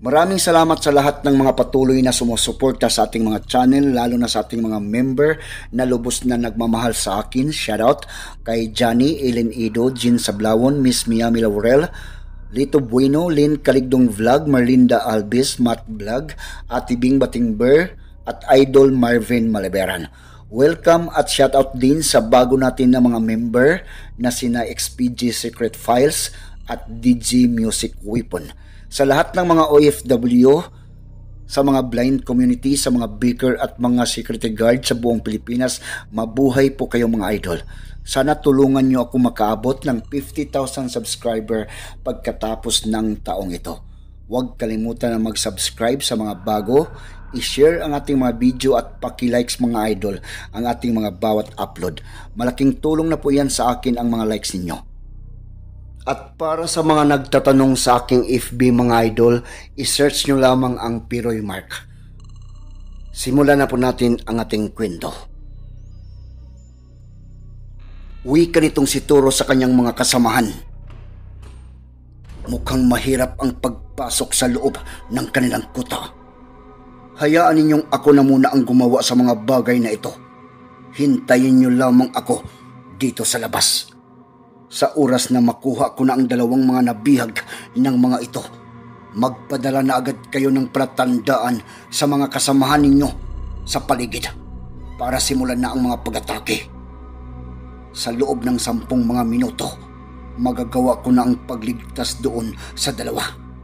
Maraming salamat sa lahat ng mga patuloy na sumusuporta sa ating mga channel, lalo na sa ating mga member na lubos na nagmamahal sa akin. Shoutout kay Johnny, Ellen Ido, Jean Sablawon, Miss Miami Laurel, Lito Bueno, Lynn Kaligdong Vlog, Marlinda Albis, Matt Vlog, Ate Bing Batingber, at Idol Marvin Malaberan. Welcome at shoutout din sa bago natin na mga member na sina XPG Secret Files at DG Music Weapon. Sa lahat ng mga OFW, sa mga blind community, sa mga baker at mga security guard sa buong Pilipinas, mabuhay po kayo mga idol. Sana tulungan nyo ako makaabot ng 50,000 subscriber pagkatapos ng taong ito. Huwag kalimutan na mag-subscribe sa mga bago, i-share ang ating mga video at paki-likes mga idol ang ating mga bawat upload. Malaking tulong na po yan sa akin ang mga likes ninyo. At para sa mga nagtatanong sa aking FB mga idol, i-search nyo lamang ang Piroy Mark. Simulan na po natin ang ating kwento. Uwi ka nitong si Turo sa kanyang mga kasamahan. Mukhang mahirap ang pagpasok sa loob ng kanilang kuta. Hayaan ninyong ako na muna ang gumawa sa mga bagay na ito. Hintayin nyo lamang ako dito sa labas. Sa oras na makuha ko na ang dalawang mga nabihag ng mga ito, magpadala na agad kayo ng palatandaan sa mga kasamahan ninyo sa paligid para simulan na ang mga pag-atake. Sa loob ng 10 mga minuto, magagawa ko na ang pagligtas doon sa dalawa.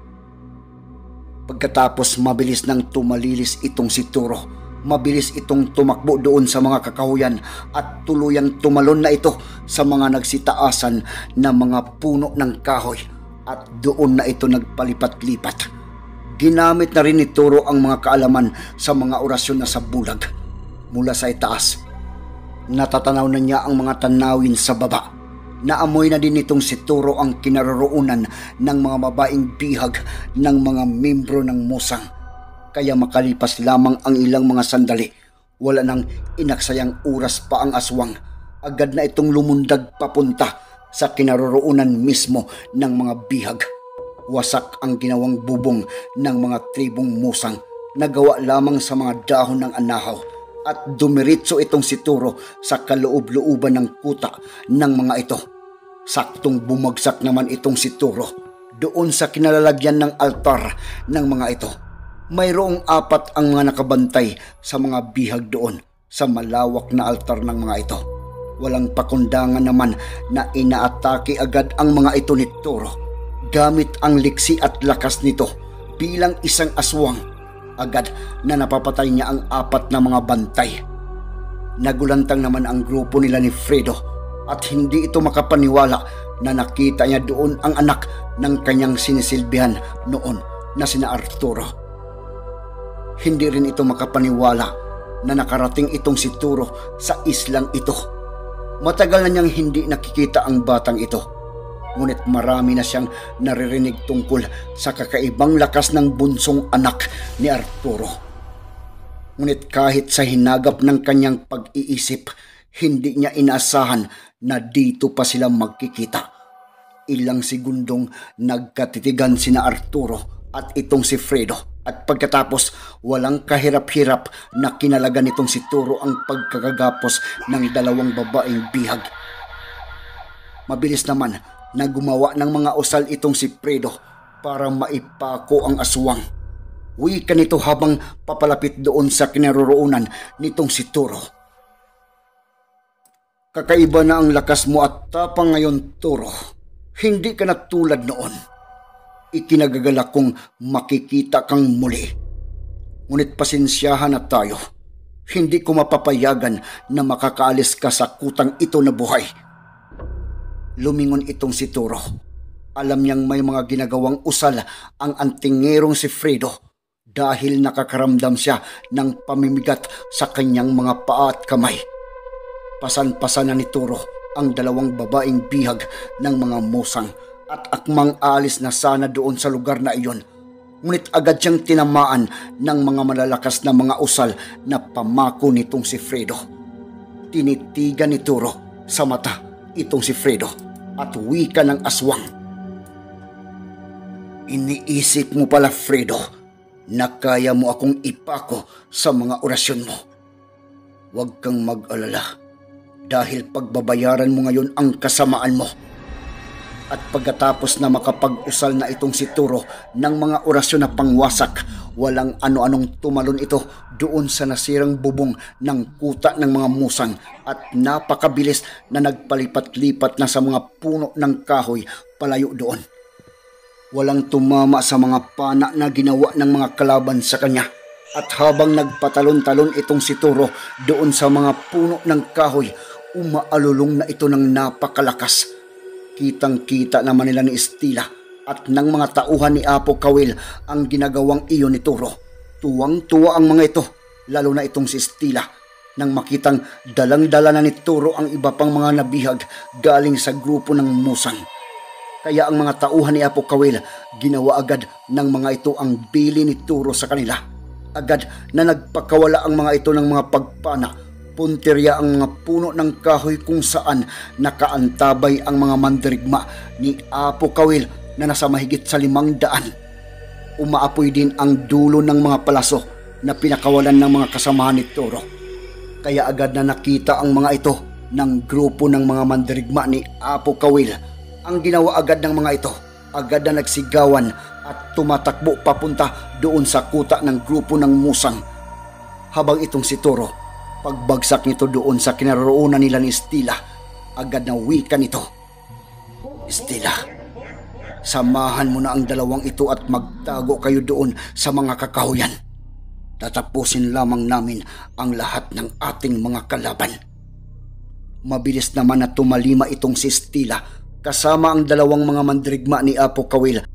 Pagkatapos mabilis nang tumalilis itong si Turo. Mabilis itong tumakbo doon sa mga kakahuyan at tuluyang tumalon na ito sa mga nagsitaasan na mga puno ng kahoy at doon na ito nagpalipat-lipat. Ginamit na rin ni Turo ang mga kaalaman sa mga orasyon na sa bulag mula sa itaas. Natatanaw na niya ang mga tanawin sa baba. Naamoy na din itong si Turo ang kinaroroonan ng mga babaeng bihag ng mga membro ng Musang. Kaya makalipas lamang ang ilang mga sandali, wala nang inaksayang oras pa ang aswang. Agad na itong lumundag papunta sa kinaroroonan mismo ng mga bihag. Wasak ang ginawang bubong ng mga tribong Musang, nagawa lamang sa mga dahon ng anahaw. At dumiritso itong si Turo sa kaloob-looban ng kuta ng mga ito. Saktong bumagsak naman itong si Turo doon sa kinalalagyan ng altar ng mga ito. Mayroong 4 ang mga nakabantay sa mga bihag doon sa malawak na altar ng mga ito. Walang pakundangan naman na inaatake agad ang mga ito ni Turo. Gamit ang liksi at lakas nito bilang isang aswang, agad na napapatay niya ang 4 na mga bantay. Nagulantang naman ang grupo nila ni Fredo at hindi ito makapaniwala na nakita niya doon ang anak ng kanyang sinisilbihan noon na sina Arturo. Hindi rin ito makapaniwala na nakarating itong si Turo sa islang ito. Matagal na niyang hindi nakikita ang batang ito. Ngunit marami na siyang naririnig tungkol sa kakaibang lakas ng bunsong anak ni Arturo. Ngunit kahit sa hinagap ng kanyang pag-iisip, hindi niya inaasahan na dito pa sila magkikita. Ilang segundong nagkatitigan sina Arturo at itong si Fredo. At pagkatapos, walang kahirap-hirap na kinalagan nitong si Turo ang pagkakagapos ng 2 babaeng bihag. Mabilis naman na gumawa ng mga usal itong si Fredo para maipako ang aswang. Wika nito habang papalapit doon sa kinaroroonan nitong si Turo. Kakaiba na ang lakas mo at tapang ngayon, Turo. Hindi ka na tulad noon. Ikinagagala kong makikita kang muli. Ngunit pasensyahan na tayo. Hindi ko mapapayagan na makakaalis ka sa kutang ito na buhay. Lumingon itong si Turo. Alam niyang may mga ginagawang usal ang antingerong si Fredo dahil nakakaramdam siya ng pamimigat sa kanyang mga paa at kamay. Pasan-pasan na ni Turo ang 2 babaeng bihag ng mga Musang at akmang alis na sana doon sa lugar na iyon. Ngunit agad siyang tinamaan ng mga malalakas na mga usal na pamako nitong si Fredo. Tinitigan ni Turo sa mata itong si Fredo at wika ng aswang. Iniisip mo pala, Fredo, na kaya mo akong ipako sa mga orasyon mo. Huwag kang mag-alala dahil pagbabayaran mo ngayon ang kasamaan mo. At pagkatapos na makapag-usal na itong si Turo ng mga orasyon na pangwasak, walang ano-anong tumalon ito doon sa nasirang bubong ng kuta ng mga musang at napakabilis na nagpalipat-lipat na sa mga puno ng kahoy palayo doon. Walang tumama sa mga pana na ginawa ng mga kalaban sa kanya. At habang nagpatalon-talon itong si Turo doon sa mga puno ng kahoy, umaalulong na ito ng napakalakas. Kitang-kita naman nila ni Estila at ng mga tauhan ni Apo Kawil ang ginagawang iyon ni Turo. Tuwang-tuwa ang mga ito, lalo na itong si Estila, nang makitang dalang-dala na ni Turo ang iba pang mga nabihag galing sa grupo ng musang. Kaya ang mga tauhan ni Apo Kawil, ginawa agad ng mga ito ang bili ni Turo sa kanila. Agad na nagpakawala ang mga ito ng mga pagpana. Punteriya ang mga puno ng kahoy kung saan nakaantabay ang mga mandirigma ni Apo Kawil na nasa mahigit sa 500. Umaapoy din ang dulo ng mga palaso na pinakawalan ng mga kasamahan ni Turo. Kaya agad na nakita ang mga ito ng grupo ng mga mandirigma ni Apo Kawil. Ang ginawa agad ng mga ito, agad na nagsigawan at tumatakbo papunta doon sa kuta ng grupo ng musang. Habang itong si Turo, pagbagsak nito doon sa kinaroroonan nila ni Estila, agad na wika nito, "Estila, samahan mo na ang dalawang ito at magtago kayo doon sa mga kakahuyan. Tatapusin lamang namin ang lahat ng ating mga kalaban." Mabilis naman na tumalima itong si Estila kasama ang dalawang mga mandirigma ni Apo Kawil.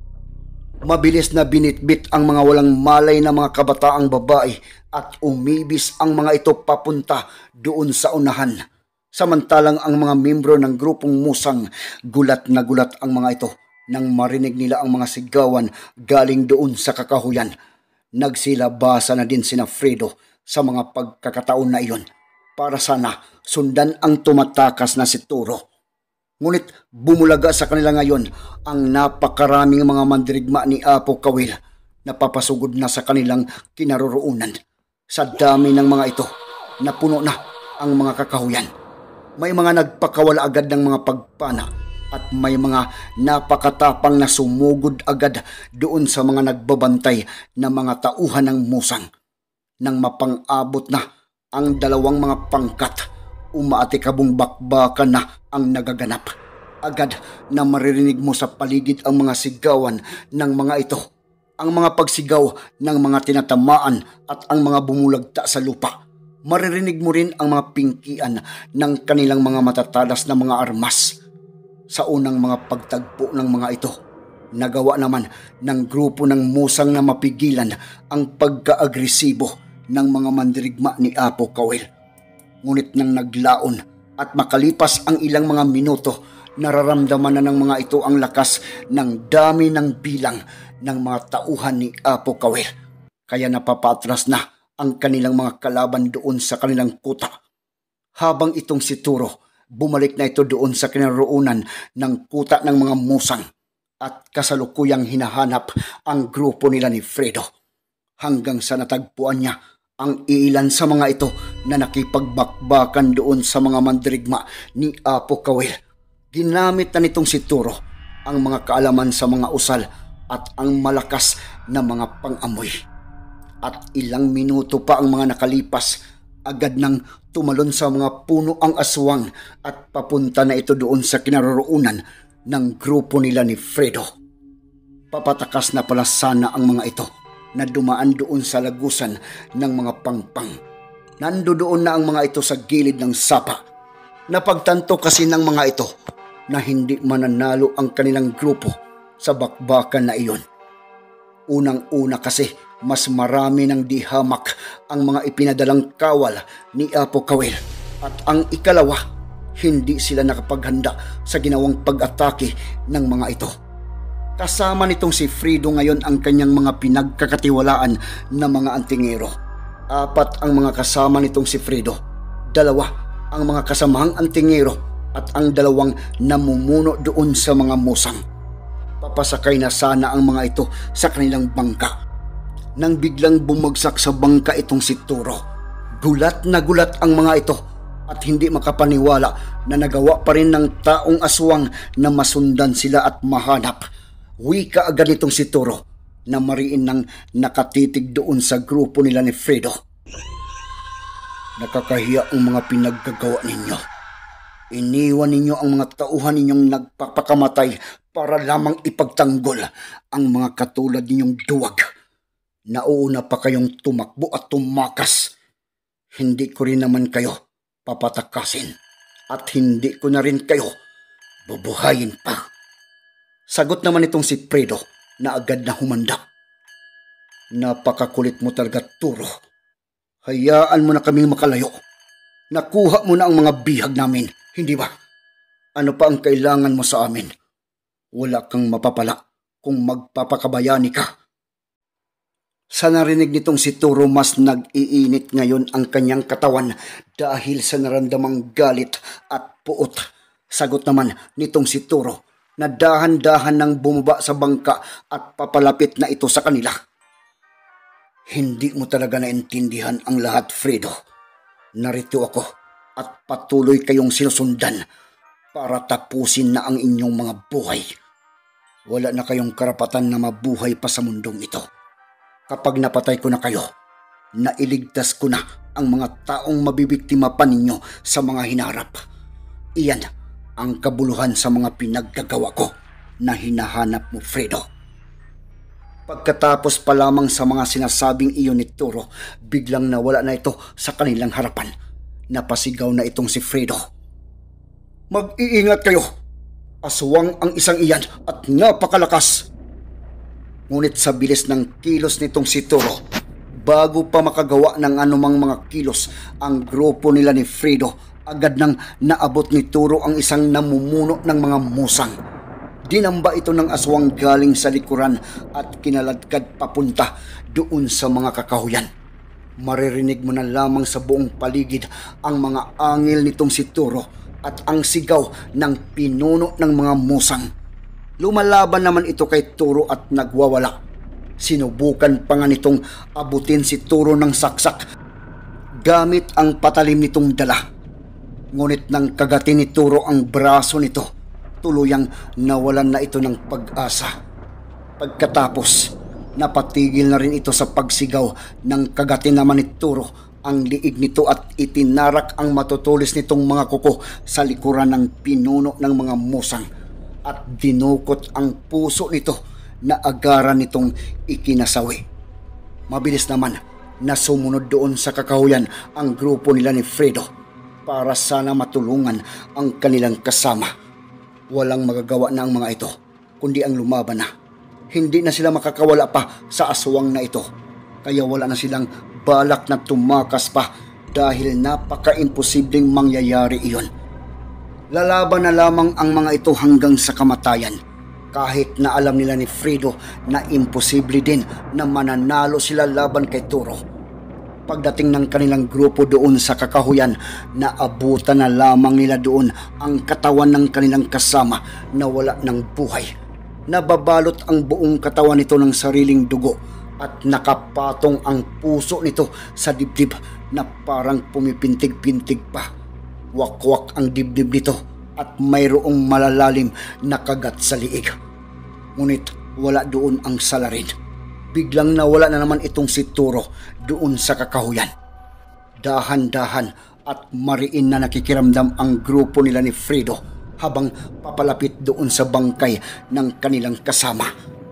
Mabilis na binitbit ang mga walang malay na mga kabataang babae at umibis ang mga ito papunta doon sa unahan. Samantalang ang mga membro ng grupong musang, gulat na gulat ang mga ito nang marinig nila ang mga sigawan galing doon sa kakahuyan. Nagsilabasa na din sina Fredo sa mga pagkakataon na iyon para sana sundan ang tumatakas na si Turo. Ngunit bumulaga sa kanila ngayon ang napakaraming mga mandirigma ni Apo Kawil na papasugod na sa kanilang kinaroroonan. Sa dami ng mga ito, napuno na ang mga kakahuyan. May mga nagpakawala agad ng mga pagpana at may mga napakatapang na sumugod agad doon sa mga nagbabantay na mga tauhan ng musang. Nang mapang-abot na ang dalawang mga pangkat, umaatikabong bakbakan na ang nagaganap. Agad na maririnig mo sa paligid ang mga sigawan ng mga ito, ang mga pagsigaw ng mga tinatamaan at ang mga bumulagta sa lupa. Maririnig mo rin ang mga pingkian ng kanilang mga matatalas na mga armas. Sa unang mga pagtagpo ng mga ito, nagawa naman ng grupo ng musang na mapigilan ang pagka-agresibo ng mga mandirigma ni Apo Kawil. Ngunit nang naglaon at makalipas ang ilang mga minuto, nararamdaman na ng mga ito ang lakas ng dami ng bilang ng mga tauhan ni Apo Kawil. Kaya napapatras na ang kanilang mga kalaban doon sa kanilang kuta. Habang itong si Turo, bumalik na ito doon sa kinaroroonan ng kuta ng mga musang at kasalukuyang hinahanap ang grupo nila ni Fredo. Hanggang sa natagpuan niya ang ilan sa mga ito na nakipagbakbakan doon sa mga mandirigma ni Apo Kawil. Ginamit na nitong si Turo ang mga kaalaman sa mga usal at ang malakas na mga pang-amoy. At ilang minuto pa ang mga nakalipas, agad nang tumalon sa mga puno ang aswang at papunta na ito doon sa kinaroroonan ng grupo nila ni Fredo. Papatakas na pala sana ang mga ito na dumaan doon sa lagusan ng mga pangpang. Nandoon na ang mga ito sa gilid ng sapa. Napagtanto kasi ng mga ito na hindi mananalo ang kanilang grupo sa bakbakan na iyon. Unang-una kasi mas marami ng dihamak ang mga ipinadalang kawal ni Apo Kawil. At ang ikalawa, hindi sila nakapaghanda sa ginawang pag-atake ng mga ito. Kasama nitong si Fredo ngayon ang kanyang mga pinagkakatiwalaan na mga antingero. 4 ang mga kasama nitong si Fredo. 2 ang mga kasamahang antingero at ang 2 namumuno doon sa mga musang. Papasakay na sana ang mga ito sa kanilang bangka. Nang biglang bumagsak sa bangka itong si Turo, gulat na gulat ang mga ito at hindi makapaniwala na nagawa pa rin ng taong aswang na masundan sila at mahanap. Wika agad itong si Turo na mariin nang nakatitig doon sa grupo nila ni Fredo. Nakakahiya ang mga pinaggagawa ninyo. Iniwan ninyo ang mga tauhan ninyong nagpapakamatay para lamang ipagtanggol ang mga katulad ninyong duwag. Nauna pa kayong tumakbo at tumakas. Hindi ko rin naman kayo papatakasin at hindi ko na rin kayo bubuhayin pa. Sagot naman itong si Fredo na agad na humanda. Napakakulit mo talaga, Turo. Hayaan mo na kaming makalayo. Nakuha mo na ang mga bihag namin, hindi ba? Ano pa ang kailangan mo sa amin? Wala kang mapapala kung magpapakabayani ka. Sa narinig nitong si Turo, mas nag-iinit ngayon ang kanyang katawan dahil sa naramdamang galit at puot. Sagot naman nitong si Turo na dahan-dahan nang bumaba sa bangka at papalapit na ito sa kanila. Hindi mo talaga naintindihan ang lahat, Fredo. Narito ako at patuloy kayong sinusundan para tapusin na ang inyong mga buhay. Wala na kayong karapatan na mabuhay pa sa mundong ito. Kapag napatay ko na kayo, nailigtas ko na ang mga taong mabibiktima pa ninyo sa mga hinarap. Iyan ang kabuluhan sa mga pinaggagawa ko na hinahanap mo, Fredo. Pagkatapos pa lamang sa mga sinasabing iyon ni Turo, biglang nawala na ito sa kanilang harapan. Napasigaw na itong si Fredo. Mag-iingat kayo! Aswang ang isang iyan at napakalakas! Ngunit sa bilis ng kilos nitong si Turo, bago pa makagawa ng anumang mga kilos ang grupo nila ni Fredo, agad nang naabot ni Turo ang isang namumuno ng mga musang. Dinamba ito ng aswang galing sa likuran at kinaladkad papunta doon sa mga kakahuyan. Maririnig mo na lamang sa buong paligid ang mga angil nitong si Turo at ang sigaw ng pinuno ng mga musang. Lumalaban naman ito kay Turo at nagwawala. Sinubukan pa nga nitong abutin si Turo ng saksak gamit ang patalim nitong dala. Ngunit nang kagatin ni Turo ang braso nito, tuluyang nawalan na ito ng pag-asa. Pagkatapos, napatigil na rin ito sa pagsigaw nang kagatin naman ni Turo ang liig nito at itinarak ang matutulis nitong mga kuko sa likuran ng pinuno ng mga musang at dinukot ang puso nito na agaran nitong ikinasawi. Mabilis naman na sumunod doon sa kakahuyan ang grupo nila ni Fredo para sana matulungan ang kanilang kasama. Walang magagawa na ang mga ito kundi ang lumaban na. Hindi na sila makakawala pa sa aswang na ito, kaya wala na silang balak na tumakas pa dahil napaka-imposibleng mangyayari iyon. Lalaban na lamang ang mga ito hanggang sa kamatayan, kahit na alam nila ni Fredo na imposible din na mananalo sila laban kay Turo. Pagdating ng kanilang grupo doon sa kakahuyan, naabutan na lamang nila doon ang katawan ng kanilang kasama na wala ng buhay. Nababalot ang buong katawan nito ng sariling dugo at nakapatong ang puso nito sa dibdib na parang pumipintig-pintig pa. Wakwak ang dibdib nito at mayroong malalalim na kagat sa liig. Ngunit wala doon ang salarin. Biglang nawala na naman itong si Turo doon sa kakahuyan. Dahan-dahan at mariin na nakikiramdam ang grupo nila ni Fredo habang papalapit doon sa bangkay ng kanilang kasama.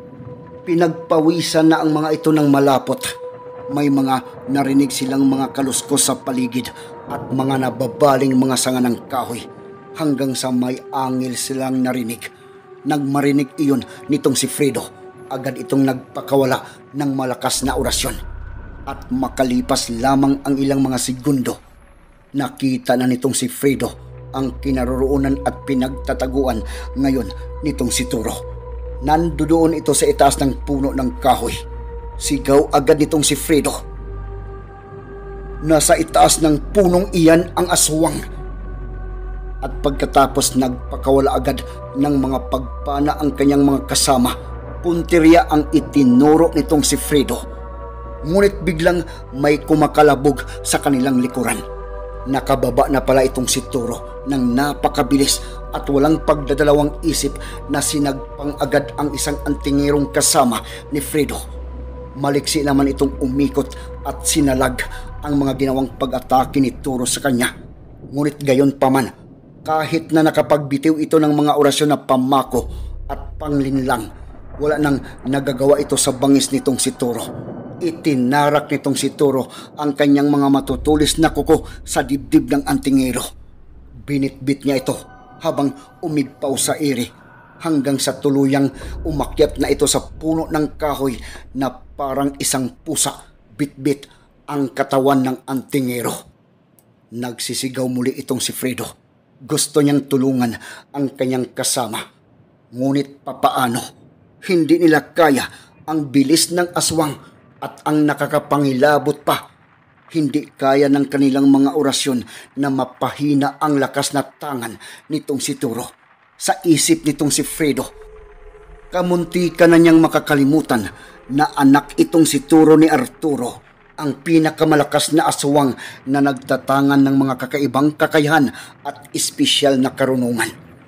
Pinagpawisan na ang mga ito ng malapot. May mga narinig silang mga kaluskos sa paligid at mga nababaling mga sanga ng kahoy hanggang sa may angil silang narinig. Nagmarinig iyon nitong si Fredo, agad itong nagpakawala ng malakas na orasyon. At makalipas lamang ang ilang mga segundo, nakita na nitong si Fredo ang kinaroroonan at pinagtataguan ngayon nitong si Turo. Nandoon ito sa itaas ng puno ng kahoy. Sigaw agad nitong si Fredo. Nasa itaas ng punong iyan ang aswang. at pagkatapos nagpakawala agad ng mga pagpana ang kanyang mga kasama. Punteriya ang itinuro nitong si Fredo. Ngunit biglang may kumakalabog sa kanilang likuran. Nakababa na pala itong si Turo ng napakabilis at walang pagdadalawang isip na sinagpang agad ang isang antingerong kasama ni Fredo. Maliksi naman itong umikot at sinalag ang mga ginawang pag-atake ni Turo sa kanya. Ngunit gayon paman, kahit na nakapagbitiw ito ng mga orasyon na pamako at panglinlang, wala nang nagagawa ito sa bangis nitong si Turo. Itinarak nitong si Turo ang kanyang mga matutulis na kuko sa dibdib ng antingero. Binitbit niya ito habang umigpaw sa ere hanggang sa tuluyang umakyat na ito sa puno ng kahoy na parang isang pusa bitbit ang katawan ng antingero. Nagsisigaw muli itong si Fredo. Gusto niyang tulungan ang kanyang kasama. Ngunit papaano? Hindi nila kaya ang bilis ng aswang at ang nakakapangilabot pa. Hindi kaya ng kanilang mga orasyon na mapahina ang lakas na tangan nitong si Turo. Sa isip nitong si Fredo, kamunti ka na niyang makakalimutan na anak itong si Turo ni Arturo, ang pinakamalakas na aswang na nagtatangan ng mga kakaibang kakayahan at espesyal na karunungan.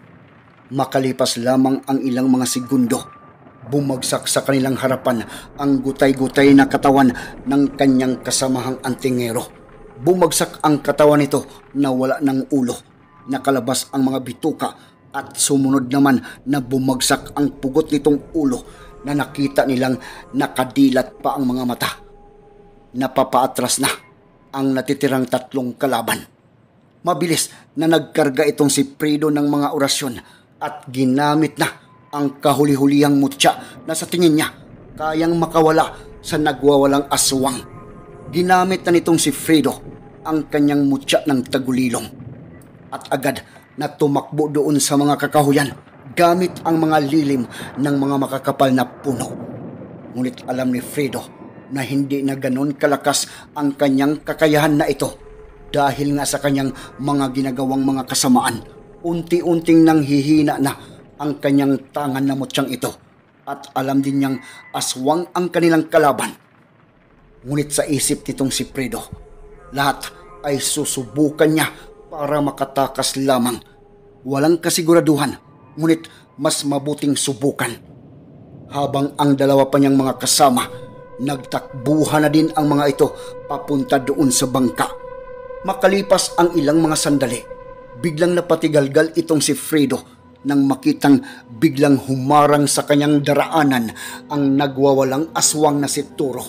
Makalipas lamang ang ilang mga segundo, bumagsak sa kanilang harapan ang gutay-gutay na katawan ng kanyang kasamahang antingero. Bumagsak ang katawan nito na wala ng ulo, nakalabas ang mga bituka at sumunod naman na bumagsak ang pugot nitong ulo na nakita nilang nakadilat pa ang mga mata. Napapaatras na ang natitirang tatlong kalaban. Mabilis na nagkarga itong si Fredo ng mga orasyon at ginamit na ang kahuli-hulihang mutya na sa tingin niya kayang makawala sa nagwawalang aswang. Ginamit na nitong si Fredo ang kanyang mutya ng tagulilong at agad na tumakbo doon sa mga kakahuyan gamit ang mga lilim ng mga makakapal na puno. Ngunit alam ni Fredo na hindi na ganon kalakas ang kanyang kakayahan na ito dahil nga sa kanyang mga ginagawang mga kasamaan. Unti-unting nanghihina na ang kanyang tangan na mutyang ito at alam din niyang aswang ang kanilang kalaban. Ngunit sa isip nitong si Fredo, lahat ay susubukan niya para makatakas lamang. Walang kasiguraduhan, ngunit mas mabuting subukan. Habang ang dalawa pa niyang mga kasama, nagtakbuhan na din ang mga ito papunta doon sa bangka. Makalipas ang ilang mga sandali, biglang napatigalgal itong si Fredo nang makitang biglang humarang sa kanyang daraanan ang nagwawalang aswang na si Turo.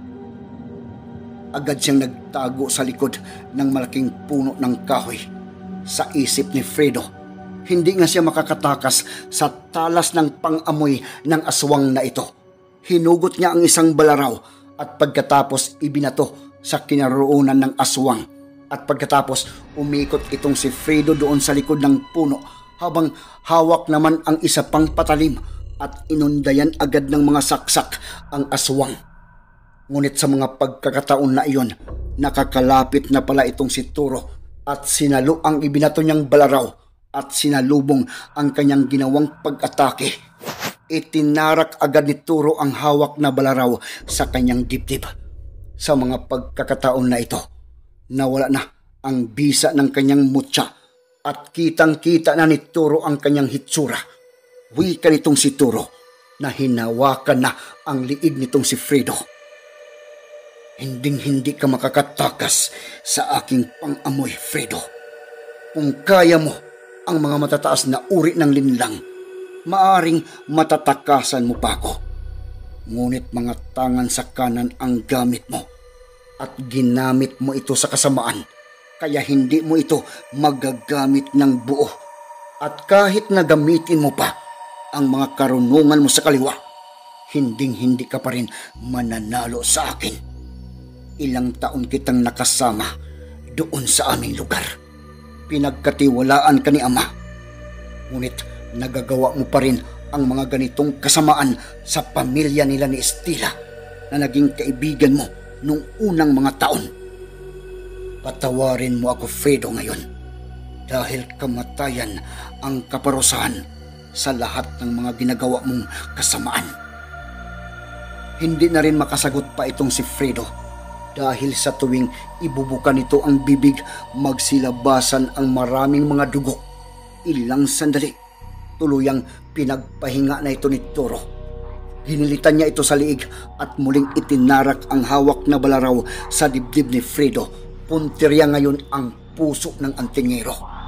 Agad siyang nagtago sa likod ng malaking puno ng kahoy. Sa isip ni Fredo, hindi nga siya makakatakas sa talas ng pang-amoy ng aswang na ito. Hinugot niya ang isang balaraw at pagkatapos ibinato sa kinaroonan ng aswang. At pagkatapos umikot itong si Fredo doon sa likod ng puno habang hawak naman ang isa pang patalim at inundayan agad ng mga saksak ang aswang. Ngunit sa mga pagkakataon na iyon, nakakalapit na pala itong si Turo at sinalo ang ibinato niyang balaraw at sinalubong ang kanyang ginawang pag-atake. Itinarak agad ni Turo ang hawak na balaraw sa kanyang dibdib. Sa mga pagkakataon na ito, nawala na ang bisa ng kanyang mutya at kitang-kita na ni Turo ang kanyang hitsura. Wika nitong si Turo na hinawakan na ang liig nitong si Fredo. Hinding-hindi ka makakatakas sa aking pang-amoy, Fredo. Kung kaya mo ang mga matataas na uri ng linlang, maaring matatakasan mo pa ako. Ngunit mga tangan sa kanan ang gamit mo at ginamit mo ito sa kasamaan, kaya hindi mo ito magagamit ng buo. At kahit na gamitin mo pa ang mga karunungan mo sa kaliwa, hinding-hindi ka pa rin mananalo sa akin. Ilang taon kitang nakasama doon sa aming lugar. Pinagkatiwalaan ka ni Ama. Ngunit nagagawa mo pa rin ang mga ganitong kasamaan sa pamilya nila ni Estila na naging kaibigan mo nung unang mga taon. Patawarin mo ako, Fredo, ngayon. dahil kamatayan ang kaparusahan sa lahat ng mga ginagawa mong kasamaan. Hindi na rin makasagot pa itong si Fredo dahil sa tuwing ibubuka nito ang bibig, magsilabasan ang maraming mga dugo. Ilang sandali, tuluyang pinagpahinga na ito ni Toro. Ginilitan niya ito sa liig at muling itinarak ang hawak na balaraw sa dibdib ni Fredo. Puntirya ngayon ang puso ng antingero.